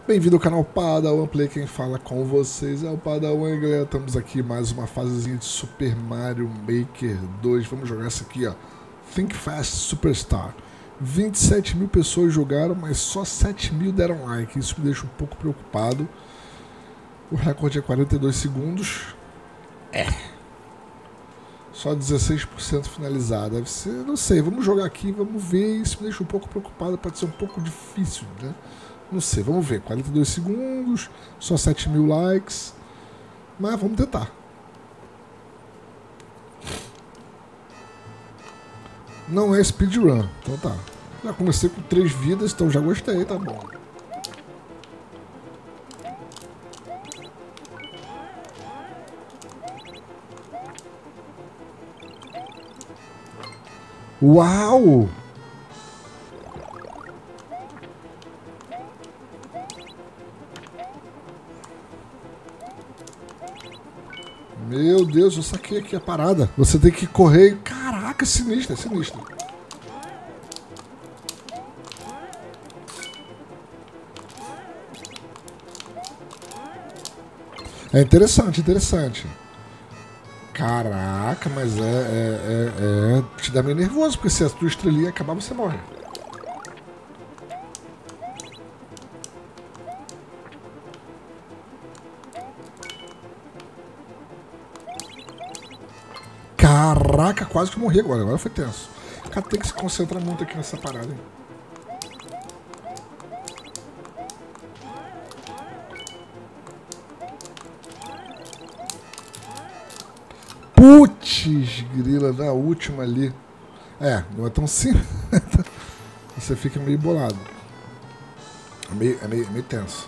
Bem-vindo ao canal Padawan Play, quem fala com vocês é o Padawan, galera. Estamos aqui mais uma fasezinha de Super Mario Maker 2. Vamos jogar essa aqui, ó. Think Fast Superstar. 27 mil pessoas jogaram, mas só 7 mil deram like. Isso me deixa um pouco preocupado. O recorde é 42 segundos. Só 16% finalizado. Deve ser, não sei, vamos jogar aqui, vamos ver. Isso me deixa um pouco preocupado, pode ser um pouco difícil, né? Não sei, vamos ver. 42 segundos, só 7 mil likes. Mas vamos tentar. Não é speedrun, então tá. Já comecei com 3 vidas, então já gostei, tá bom. Uau! Meu Deus, eu saquei aqui a parada. Você tem que correr. Caraca, sinistro, é sinistro. É interessante, interessante. Caraca, mas te dá meio nervoso, porque se a tua estrelinha acabar, você morre. Caraca, quase que eu morri agora. Agora foi tenso. O cara tem que se concentrar muito aqui nessa parada, hein? Putz, grila, na última ali. É, não é tão simples. Você fica meio bolado. É meio tenso.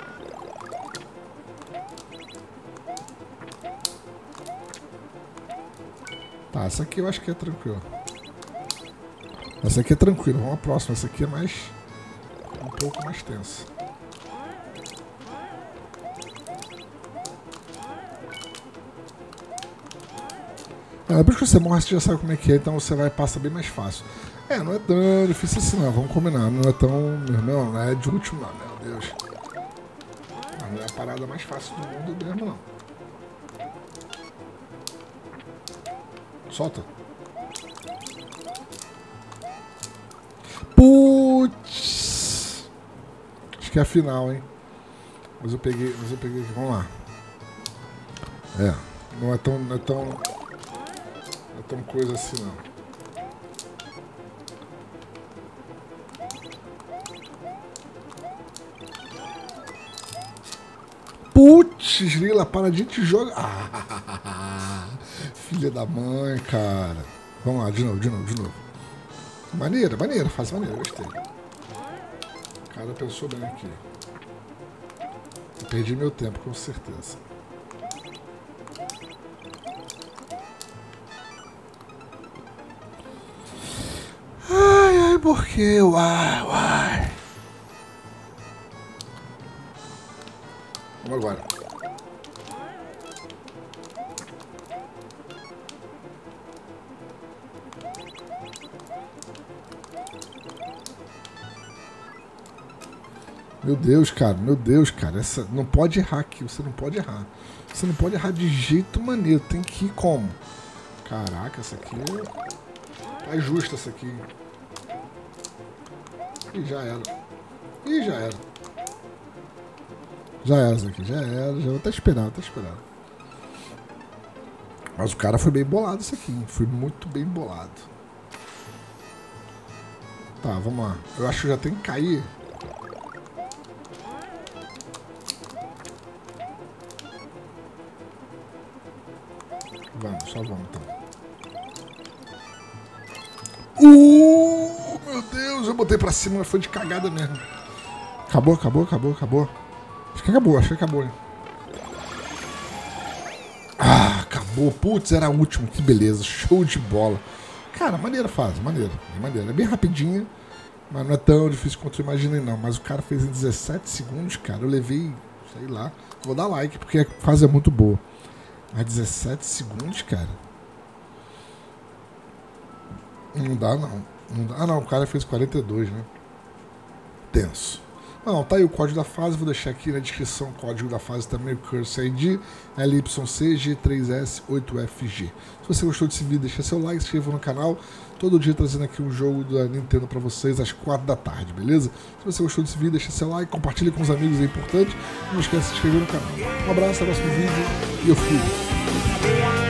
Tá, essa aqui eu acho que é tranquilo. Essa aqui é tranquila. Vamos à próxima. Essa aqui é mais... um pouco mais tensa. Depois que você morre, você já sabe como é que é, então você vai passar bem mais fácil. Não é tão difícil assim não, vamos combinar. Não é tão... Não é de último não, meu Deus. Não é a parada mais fácil do mundo mesmo não. Solta. Putz. Acho que é a final, hein. Mas eu peguei aqui, vamos lá. Não é tão coisa assim não. Putz, grila, para de te jogar. Filha da mãe, cara. Vamos lá, de novo. Maneira, faz maneira, gostei. O cara pensou bem aqui. Eu perdi meu tempo, com certeza. Ai, por quê? Uai. Vamos agora. Meu Deus, cara. Essa não pode errar aqui, você não pode errar. Você não pode errar de jeito maneiro, tem que ir como? Caraca, essa aqui é justa, essa aqui. Ih, já era. Já era essa aqui, já vou até esperar. Mas o cara foi bem bolado isso aqui, hein? Foi muito bem bolado. Tá, vamos lá. Eu acho que já tem que cair. Só vamos então. Meu Deus, eu botei pra cima, mas foi de cagada mesmo. Acabou. Acho que acabou, hein? Acabou. Putz, era o último, que beleza. Show de bola. Cara, maneira fase, maneira. É bem rapidinha, mas não é tão difícil quanto eu imaginei não. Mas o cara fez em 17 segundos, cara. Eu levei, sei lá. Vou dar like, porque a fase é muito boa. Mas 17 segundos, cara. Não dá não. Ah não, o cara fez 42, né? Tenso. Não, tá aí o código da fase, vou deixar aqui na descrição o código da fase também, o Curse ID, LYCG3S8FG. Se você gostou desse vídeo, deixa seu like, se inscreva no canal, todo dia trazendo aqui um jogo da Nintendo pra vocês às 4 da tarde, beleza? Se você gostou desse vídeo, deixa seu like, compartilhe com os amigos, é importante, não esquece de se inscrever no canal. Um abraço, até o próximo vídeo e eu fui!